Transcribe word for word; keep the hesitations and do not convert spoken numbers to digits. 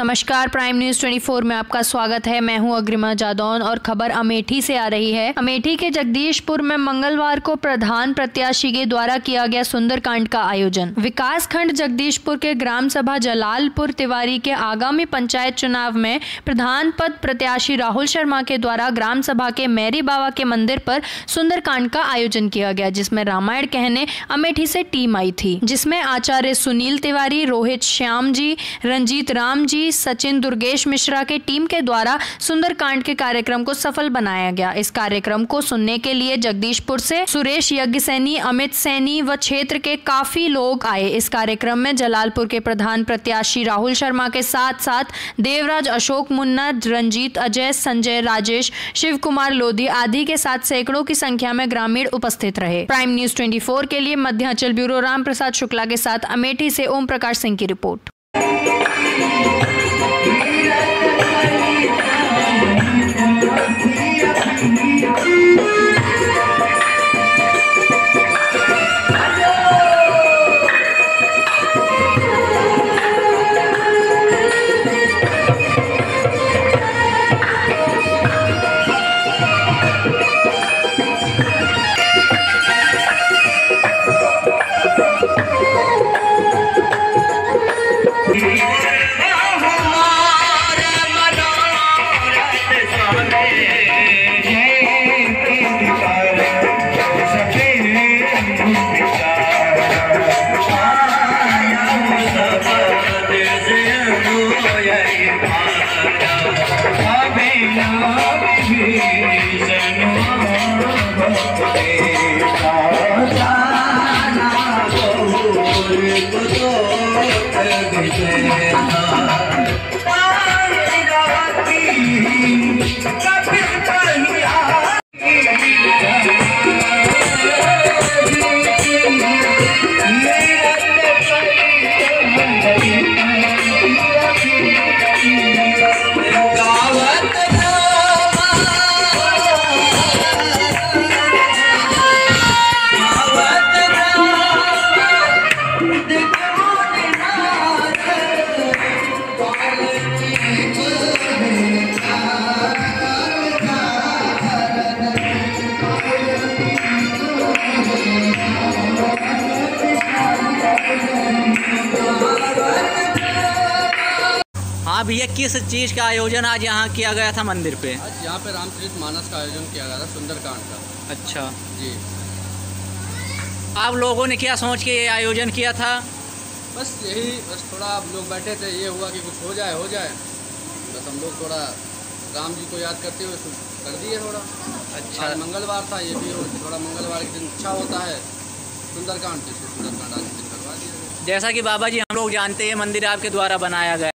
नमस्कार, prime news चौबीस में आपका स्वागत है। मैं हूं अग्रिमा जादौन और खबर अमेठी से आ रही है। अमेठी के जगदीशपुर में मंगलवार को प्रधान प्रत्याशी के द्वारा किया गया सुंदरकांड का आयोजन। विकास खंड जगदीशपुर के ग्राम सभा जलालपुर तिवारी के आगामी पंचायत चुनाव में प्रधान पद प्रत्याशी राहुल शर्मा के द्वारा ग्राम सभा के मैरी बाबा के मंदिर पर सुंदरकांड का आयोजन किया गया, जिसमें रामायण कहने अमेठी से टीम आई थी, जिसमें आचार्य सुनील तिवारी, रोहित श्याम जी, रंजीत राम जी, सचिन दुर्गेश मिश्रा के टीम के द्वारा सुंदरकांड के कार्यक्रम को सफल बनाया गया। इस कार्यक्रम को सुनने के लिए जगदीशपुर से सुरेश यज्ञ सैनी, अमित सैनी व क्षेत्र के काफी लोग आए। इस कार्यक्रम में जलालपुर के प्रधान प्रत्याशी राहुल शर्मा के साथ साथ देवराज, अशोक मुन्ना, रंजीत, अजय, संजय, राजेश, शिव कुमार लोधी आदि के साथ सैकड़ों की संख्या में ग्रामीण उपस्थित रहे। प्राइम न्यूज चौबीस के लिए मध्यांचल ब्यूरो राम प्रसाद शुक्ला के साथ अमेठी से ओम प्रकाश सिंह की रिपोर्ट। हाँ भैया, किस चीज़ का आयोजन आज यहाँ किया गया था मंदिर पे? आज यहाँ पे रामचरितमानस का आयोजन किया गया था, सुंदरकांड का। अच्छा जी। आप लोगों ने क्या सोच के ये आयोजन किया था? बस यही, बस थोड़ा आप लोग बैठे थे, ये हुआ कि कुछ हो जाए हो जाए बस हम लोग थोड़ा राम जी को याद करते हुए कर दिए थोड़ा। अच्छा, आज मंगलवार था, ये भी थोड़ा मंगलवार के दिन अच्छा होता है सुंदरकांड, तो सुंदरकांड आज दिन करवा दिया। जैसा कि बाबा जी हम लोग जानते हैं, मंदिर आपके द्वारा बनाया गया।